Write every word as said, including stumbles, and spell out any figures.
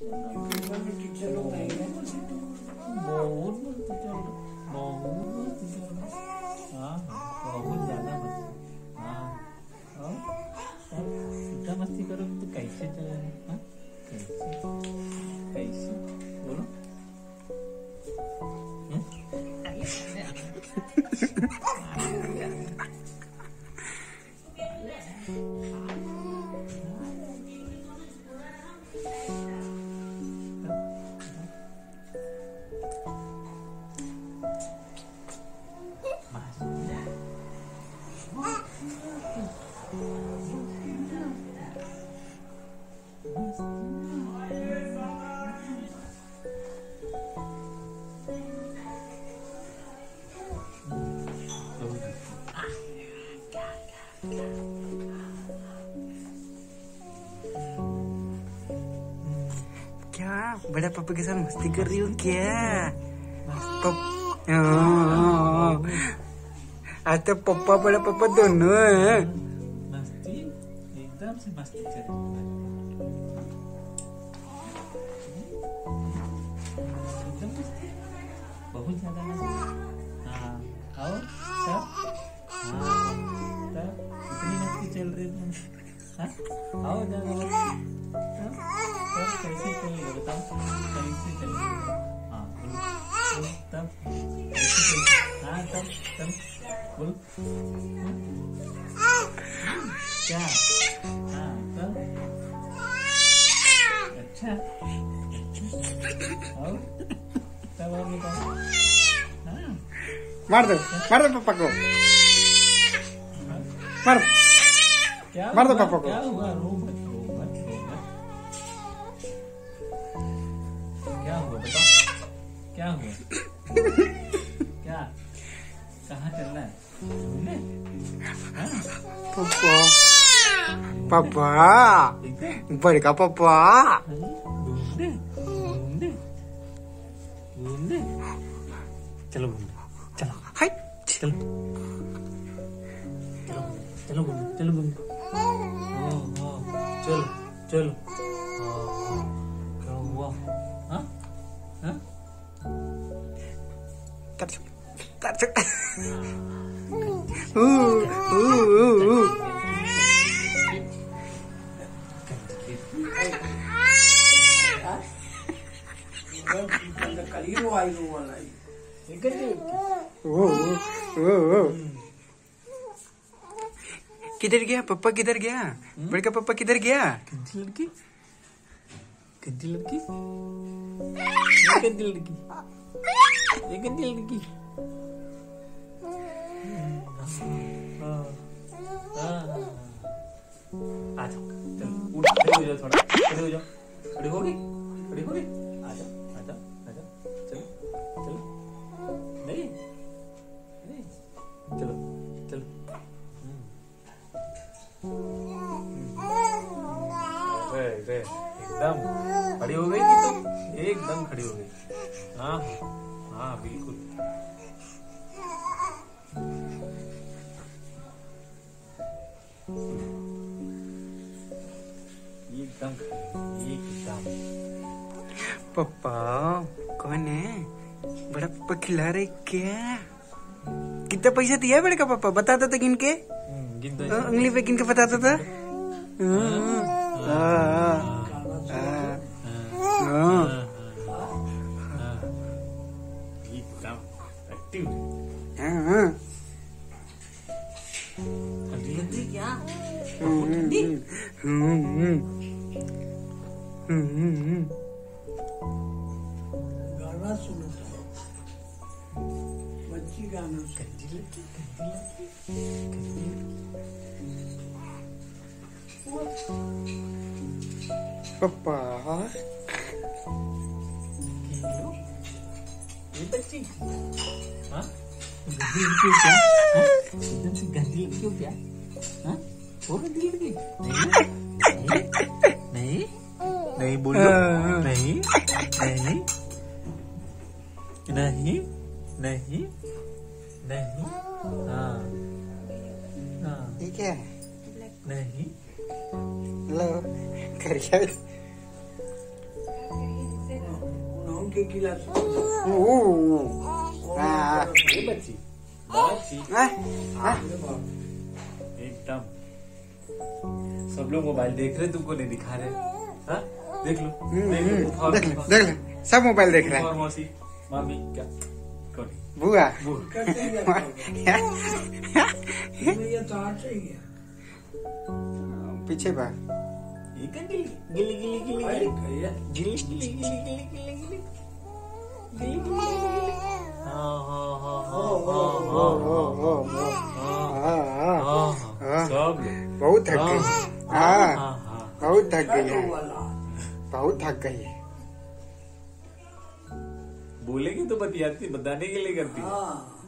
Teacher लोग नहीं है, बहुत टीचर बहुत टीचर हाँ बहुत ज्यादा मस्ती। हाँ और इतना मस्ती करोगे तो कैसे चलेगा? हाँ कैसे कैसे बोलो। क्या बड़ा पापा के साथ मस्ती कर रही हो क्या? आज तो पापा बड़ा पापा दोनों हैं। मस्ती एकदम से मस्ती चल रही है। एकदम मस्ती बहुत ज्यादा मस्ती। हाँ और तब हाँ तब इतनी मस्ती चल रही है। हाँ आओ ज्यादा मस्ती तब तब कैसे चलेगा बताओ कैसे चलेगा? हाँ बोलो तब कैसे चलेगा? हाँ तब तब बोलो क्या? हाँ तब अच्छा और तब और बताओ। हाँ मार दो मार दो पापा को, मार क्या मार दो पापा को। क्या हुआ? रो मत रो मत रो मत। क्या हुआ बताओ क्या हुआ? क्या कहाँ चलना है घूमने? पापा पापा बड़का पापा घूमने घूमने घूमने चलो घूमने चलो हाय चलो चलो चलो घूमने चलो घूमने हाँ हाँ चलो चलो हाँ हाँ क्या हुआ? हाँ हाँ तरचुक तरचुक ऊ ऊ ऊ ऊ कलीरो आई रो वाला है ओ ओ ओ किधर गया पापा? किधर गया बड़का पापा? किधर गया? गंदी लड़की गंदी लड़की ये गंदी लड़की ये गंदी लड़की आ जाओ चलो उठ खड़े हो जाओ थोड़ा खड़े हो जाओ खड़े हो गई खड़े हो गई आ जाओ आ जाओ आ जाओ चलो चलो नहीं नहीं चलो चलो गए गए एकदम खड़ी हो गई थी तो एकदम खड़ी हो गई। हाँ हाँ बिल्कुल एकदम एकदम। पापा कौन है? बड़ा पापा खिला रहे क्या? कितना पैसा दिया है बड़का पापा? बताता था गिन के, उंगली पे गिन के बताता था। ठंडी लग रही क्या? गाना सुनो बच्ची गाना ठंडी लगी ठंडी लगी पापा ये बच्ची हाँ गंदी लड़की हो क्या? हाँ एकदम से गंदी लड़की हो क्या? हाँ वो गंदी लड़की नहीं नहीं नहीं बोलो नहीं नहीं नहीं नहीं नहीं हाँ हाँ ठीक है नहीं लो कर क्या के खिलाते हैं। ओ, हाँ, ये बच्ची बच्ची हाँ, हाँ। एकदम सब लोग मोबाइल देख रहे, तुमको नहीं दिखा रहे। हाँ? देख लो हम्म, देख लो हम्म, बुखार, देख ले, बुखार। देख ले, सब मोबाइल देख रहा बुखार है। मौसी मामी क्या कौन? बुआ वो करते हैं क्या करोगे? ये तो आटे ही है। पीछे बा ये क्या गिली गिली गिली गिली अरे गिली भैया, गिली गिली गिली गिली गिली गिली गिली गिली। हाँ हाँ हाँ हाँ हाँ हाँ हाँ हाँ हाँ हाँ सब लोग बहुत थक गई। हाँ, हाँ हाँ बहुत थक गई है, वाला। बहुत थक गई है। बोलेगी तो बतियाती, बताने के लिए करती है। हाँ